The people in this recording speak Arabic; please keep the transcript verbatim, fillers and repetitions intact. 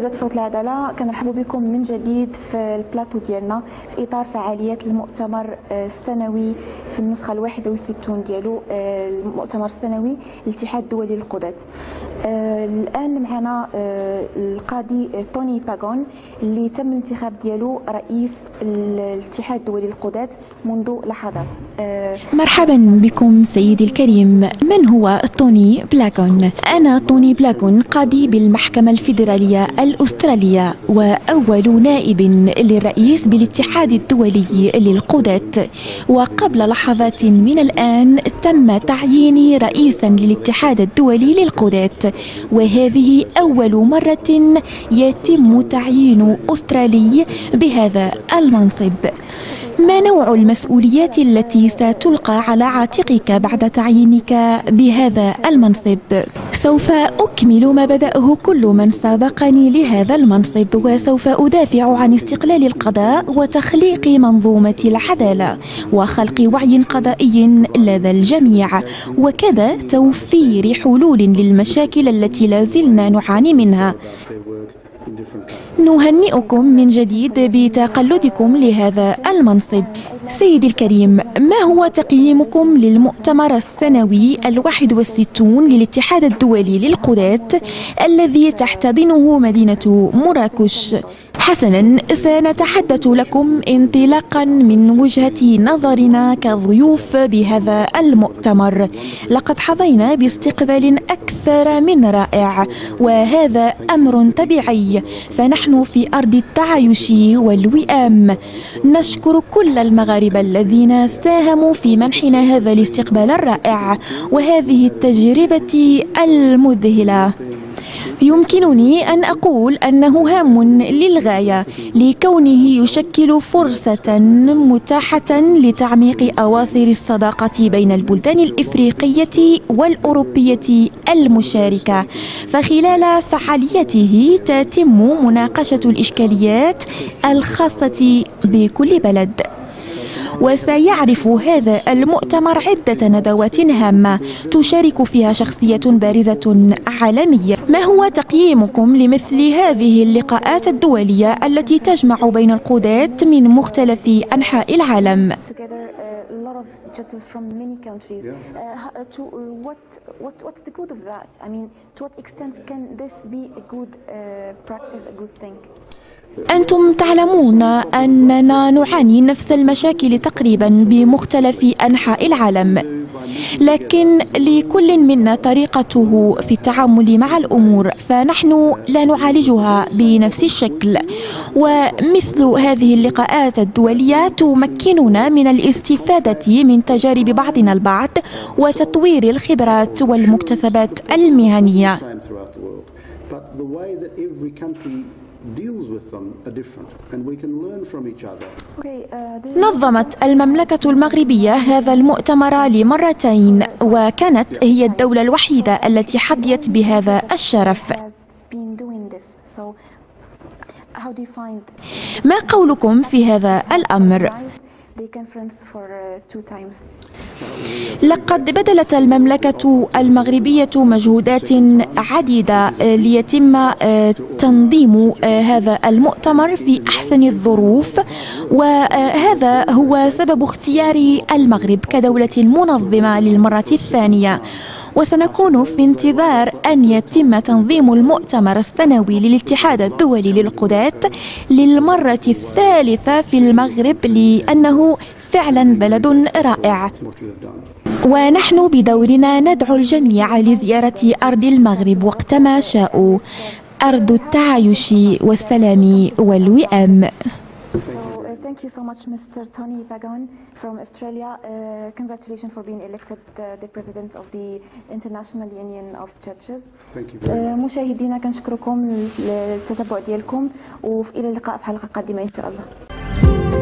مشاهدات صوت العدالة، كنرحبوا بكم من جديد في البلاطو ديالنا في إطار فعاليات المؤتمر السنوي في النسخة الواحدة والستون ديالو، المؤتمر السنوي للاتحاد الدولي للقضاة. الآن معنا القاضي توني باغون اللي تم الانتخاب ديالو رئيس الاتحاد الدولي للقضاة منذ لحظات. مرحبا بكم سيدي الكريم. من هو توني باغون؟ أنا توني باغون، قاضي بالمحكمة الفيدرالية الأسترالية وأول نائب للرئيس بالاتحاد الدولي للقضاة. وقبل لحظات من الآن تم تعييني رئيسا للاتحاد الدولي للقضاة، وهذه أول مرة يتم تعيين أسترالي بهذا المنصب. ما نوع المسؤوليات التي ستلقى على عاتقك بعد تعيينك بهذا المنصب؟ سوف أكمل ما بدأه كل من سابقني لهذا المنصب، وسوف أدافع عن استقلال القضاء وتخليق منظومة العدالة وخلق وعي قضائي لدى الجميع، وكذا توفير حلول للمشاكل التي لازلنا نعاني منها. نهنئكم من جديد بتقلدكم لهذا المنصب. سيدي الكريم، ما هو تقييمكم للمؤتمر السنوي الواحد والستون للاتحاد الدولي للقضاة الذي تحتضنه مدينة مراكش؟ حسنا، سنتحدث لكم انطلاقا من وجهة نظرنا كضيوف بهذا المؤتمر. لقد حظينا باستقبال أكثر من رائع، وهذا أمر طبيعي، فنحن في أرض التعايش والوئام. نشكر كل المغاربة الذين ساهموا في منحنا هذا الاستقبال الرائع وهذه التجربة المذهلة. يمكنني أن أقول أنه هام للغاية لكونه يشكل فرصة متاحة لتعميق أواصر الصداقة بين البلدان الإفريقية والأوروبية المشاركة، فخلال فعاليته تتم مناقشة الإشكاليات الخاصة بكل بلد. وسيعرف هذا المؤتمر عدة ندوات هامة تشارك فيها شخصية بارزة عالمية. ما هو تقييمكم لمثل هذه اللقاءات الدولية التي تجمع بين القضاة من مختلف أنحاء العالم؟ أنتم تعلمون أننا نعاني نفس المشاكل تقريبا بمختلف أنحاء العالم، لكن لكل منا طريقته في التعامل مع الأمور، فنحن لا نعالجها بنفس الشكل. ومثل هذه اللقاءات الدولية تمكننا من الاستفادة من تجارب بعضنا البعض وتطوير الخبرات والمكتسبات المهنية. نظمت المملكة المغربية هذا المؤتمر لمرتين، وكانت هي الدولة الوحيدة التي حظيت بهذا الشرف. ما قولكم في هذا الأمر؟ لقد بذلت المملكة المغربية مجهودات عديدة ليتم تنظيم هذا المؤتمر في أحسن الظروف، وهذا هو سبب اختيار المغرب كدولة منظمة للمرة الثانية. وسنكون في انتظار أن يتم تنظيم المؤتمر السنوي للاتحاد الدولي للقضاة للمرة الثالثة في المغرب، لأنه فعلا بلد رائع. ونحن بدورنا ندعو الجميع لزيارة أرض المغرب وقتما شاءوا، أرض التعايش والسلام والوئام. Thank you so much, Mister Tony Pagon from Australia. Uh, congratulations for being elected uh, the president of the International Union of Churches. Thank you very much. uh, مشاهدينا كنشكركم للتتبع ديالكم، وإلى اللقاء في حلقة قادمة إن شاء الله.